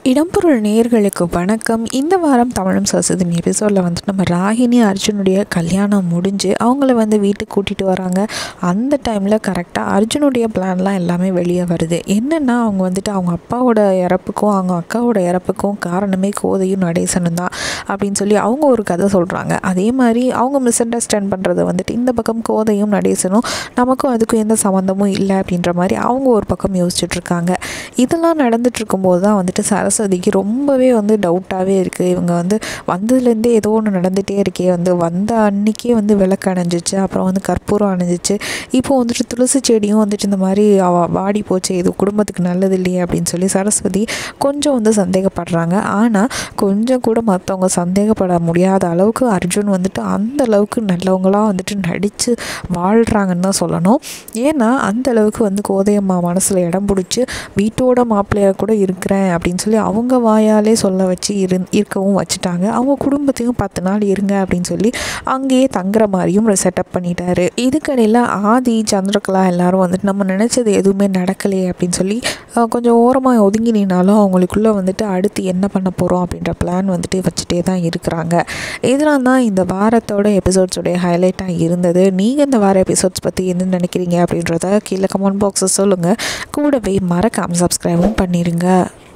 இடம்பொருள் நேயர்களுக்கு வணக்கம். இந்த வாரம் தமிழும் சரஸ்வதியும் எபிசோடில் வந்துட்டு நம்ம ராகினி அர்ஜுனுடைய கல்யாணம் முடிஞ்சு அவங்கள வீட்டுக்கு கூட்டிகிட்டு வராங்க. அந்த டைமில் கரெக்டாக அர்ஜுனுடைய பிளான்லாம் எல்லாமே வெளியே வருது. என்னென்னா அவங்க அவங்க அப்பாவோட இறப்புக்கும் அவங்க அக்காவோட இறப்புக்கும் காரணமே கோதையும் நடேசனும் தான் அப்படின்னு சொல்லி அவங்க ஒரு கதை சொல்கிறாங்க. அதே மாதிரி அவங்க மிஸ் அண்டர்ஸ்டாண்ட் பண்ணுறது இந்த பக்கம் கோதையும் நடேசனும் நமக்கும் அதுக்கும் எந்த சம்மந்தமும் இல்லை அப்படின்ற மாதிரி அவங்க ஒரு பக்கம் யோசிச்சுட்ருக்காங்க. இதெல்லாம் நடந்துட்டு இருக்கும்போது தான் சரஸ்வதிக்கு ரொம்பவே டவுட்டாகவே இருக்குது. இவங்க வந்ததுலேருந்தே ஏதோ ஒன்று நடந்துகிட்டே இருக்கே, வந்த அன்றைக்கே விளக்கு அணைஞ்சிச்சு, அப்புறம் கற்பூரம் அணைஞ்சிச்சு, இப்போ துளசி செடியும் இந்த மாதிரி வாடி போச்சு, இது குடும்பத்துக்கு நல்லது இல்லையே அப்படின்னு சொல்லி சரஸ்வதி கொஞ்சம் சந்தேகப்படுறாங்க. ஆனால் கொஞ்சம் கூட மற்றவங்க சந்தேகப்பட முடியாத அளவுக்கு அர்ஜுன் அந்த அளவுக்கு நல்லவங்களாக நடித்து வாழ்கிறாங்கன்னு தான் சொல்லணும். ஏன்னா அந்த அளவுக்கு கோதையம்மா மனசில் இடம் பிடிச்சி வீட்டோட மாப்பிள்ளையாக கூட இருக்கிறேன் அப்படின்னு சொல்லி அவங்க வாயாலே சொல்ல வச்சு இருக்கவும் வச்சுட்டாங்க. அவங்க குடும்பத்தையும் 10 நாள் இருங்க அப்படின்னு சொல்லி அங்கேயே தங்குற மாதிரியும் செட்டப் பண்ணிட்டாரு. இதுக்கடையில் ஆதி சந்திரகலா எல்லாரும் நம்ம நினச்சது எதுவுமே நடக்கலையே அப்படின்னு சொல்லி கொஞ்சம் ஓரமாக ஒதுங்கி நின்னாலும் அவங்களுக்குள்ளே அடுத்து என்ன பண்ண போகிறோம் அப்படின்ற பிளான் வச்சுட்டே தான் இருக்கிறாங்க. இதெல்லாம் தான் இந்த வாரத்தோட எபிசோட்ஸோடைய ஹைலைட்டாக இருந்தது. நீங்கள் இந்த வார எபிசோட்ஸ் பற்றி என்ன நினைக்கிறீங்க அப்படின்றத கீழே கமெண்ட் பாக்ஸை சொல்லுங்கள். கூடவே மறக்காமல் சப்ஸ்கிரைபும் பண்ணிடுங்க.